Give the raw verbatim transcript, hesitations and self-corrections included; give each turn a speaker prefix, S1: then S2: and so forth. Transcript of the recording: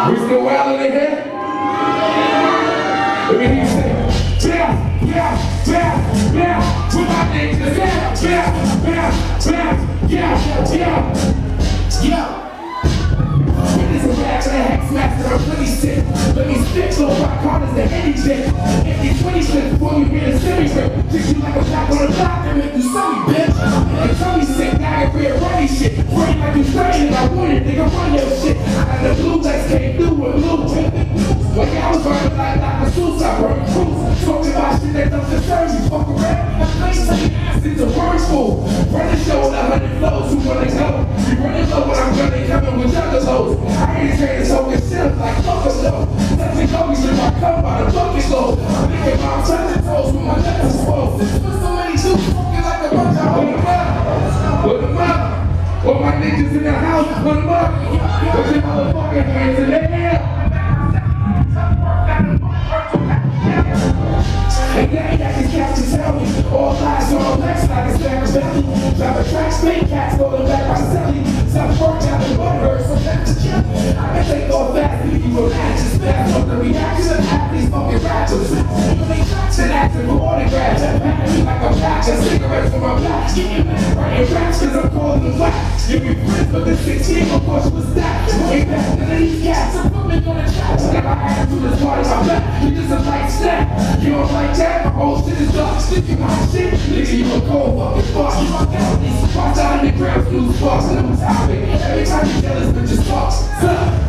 S1: We still wild in here? Let me hear you say, yeah, yeah, yeah, yeah. With my niggas, yeah, yeah, yeah, yeah, yeah, yeah. This is Lex the Hex, master of plenty shit. Let me stick to rock corners to any chick. Empty twenty slips before you get a semi grip. Treat you like a black on the block and make you semi, bitch. And tell me sick, now I can real runny shit. Running like you straight and I want it, nigga, run your shit. I got the blue lights came through with blue tip. Like I was running like Doctor Seuss, I run cruise. Talking about shit that don't concern you, fuck around. I place your ass into words full. Run the show with a hundred flows, who wanna go? You running low when I'm running, coming with juggalos. I ain't trying to talk this shit like fuckers though. Touching cookies in my cup by the bucket load. I'm thinking about touching toes with my nuts exposed. This was so many dudes fucking like a bunch of hold them up. Put them up. All my niggas in the house, put them up. Put your motherfucking hands in the air. And yeah, yeah, these cats can tell me all lies are on Lex like a Spanish belly. Drive a track, spin cats going back by Sally. Some work out the butthurt, so that's the chip. I can take all that, leave you a match. It's bad on the reaction of half these fucking rappers. They tracks and acting for autographs. Pack me like a pack of cigarettes for my blacks. Writing raps cause I'm calling them wax. You be friends with the sixteen, of course, was that. Ain't back to these cats, so put me on the tracks. Now I had to do this party, my back. You just a light snack. You don't like that? My whole shit is dark. Sticky my shit. Nigga, you a cold fucking boss. You fuck out these spots out in the ground, blue spots, and I'm topic. Every time you jealous, bitches talk.